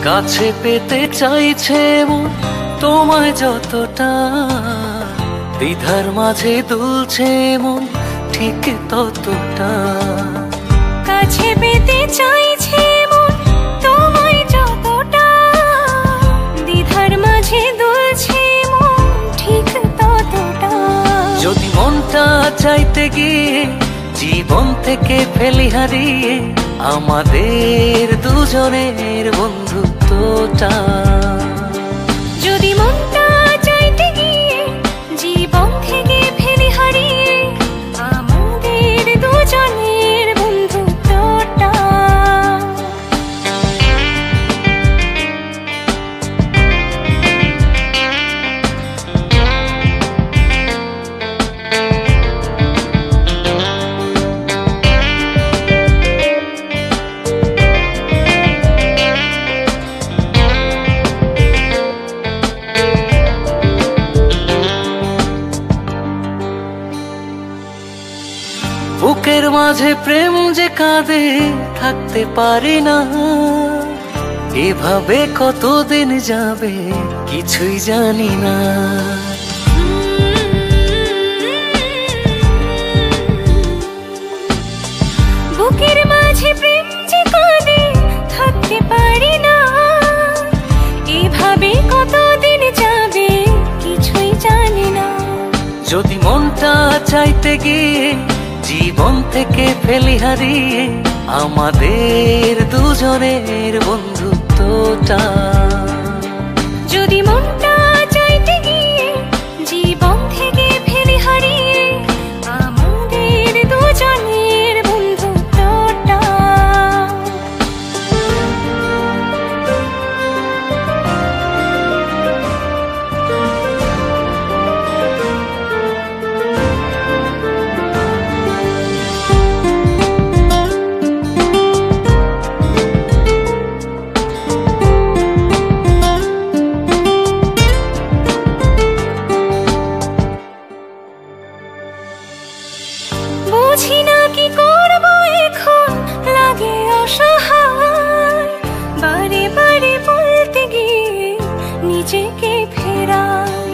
কাছে পেতে চাইছে মন তোমায় যতটা, দ্বিধার মাঝে দুলছে মন ঠিক ততটা। কাছে পেতে চাইছে মন তোমায় যতটা, দ্বিধার মাঝে দুলছে মন ঠিক ততটা। যদি মনটা চাইতে গিয়ে জীবন থেকে ফেলি হারিয়ে আমাদের দুজনের বন্ধুত্বটা। যদি মনটা চাইতে গিয়ে জীবন থেকে ফেলি হারিয়ে আমাদের দুজনের বন্ধুত্বটা। বুকের মাঝে প্রেম যে কাঁদে থাকতে পারি না, এভাবে কতদিন যাবে কিছুই জানি না। বুকের মাঝে প্রেম যে কাঁদে থাকতে পারি না, এভাবে কতদিন যাবে কিছুই জানি না। যদি মনটা চাইতে গিয়ে জীবন থেকে ফেলি হারিয়ে আমাদের দুজনের বন্ধুত্বটা। যদি মনটা চাইতে গিয়ে জীবন থেকে ফেলি হারিয়ে আমাদের দুজনের বন্ধুত্বটা। বুঝি না কি করব এখন, লাগে অসহায়, বারে বারে বলতে গিয়ে নিজেকে ফেরাই।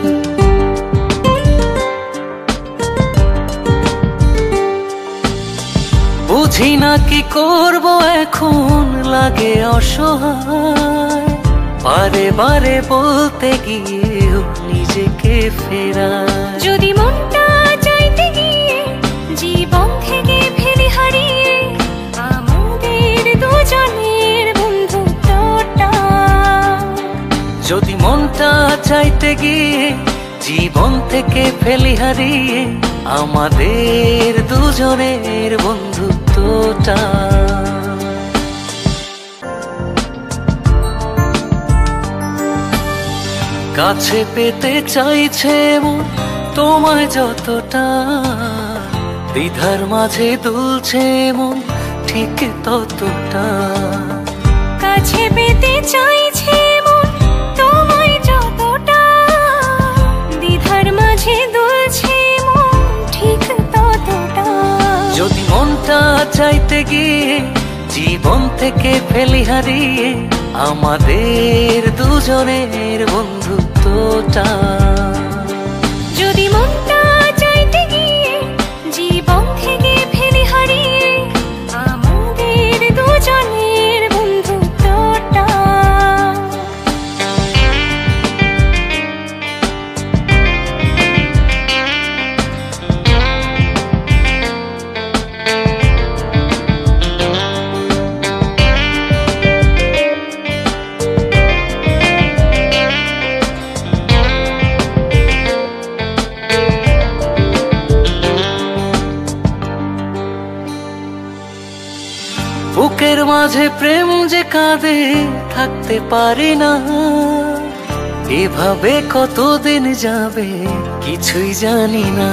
বুঝি না কি করব এখন, লাগে অসহায়, বারে বারে বলতে গিয়েও নিজেকে ফেরাই। যদি মনটা চাইতে গিয়ে জীবন থেকে ফেলি হারিয়ে আমাদের দুজনের বন্ধুত্বটা। যদি মনটা চাইতে গিয়ে জীবন থেকে ফেলি হারিয়ে আমাদের দুজনের বন্ধুত্বটা। কাছে পেতে চাইছে মন তোমায় যতটা, দ্বিধার মাঝে দুলছে মন ঠিক ততটা। কাছে পেতে চাইছে মন তোমায় যতটা, দ্বিধার মাঝে দুলছে মন ঠিক ততটা। যদি মনটা চাইতে গিয়ে জীবন থেকে ফেলি হারিয়ে আমাদের দুজনের বন্ধুত্বটা। যদি মনটা চাইতে গিয়ে জীবন থেকে ফেলি হারিয়ে আমাদের দুজনের বন্ধুত্বটা। বুকের মাঝে প্রেম যে কাঁদে থাকতে পারি না, এভাবে কতদিন যাবে কিছুই জানি না।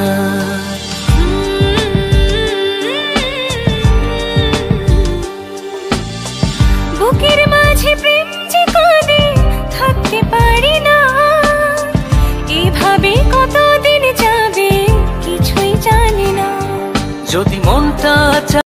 বুকের মাঝে প্রেম যে কাঁদে থাকতে পারি না, এভাবে কতদিন যাবে কিছুই জানি না। যদি মনটা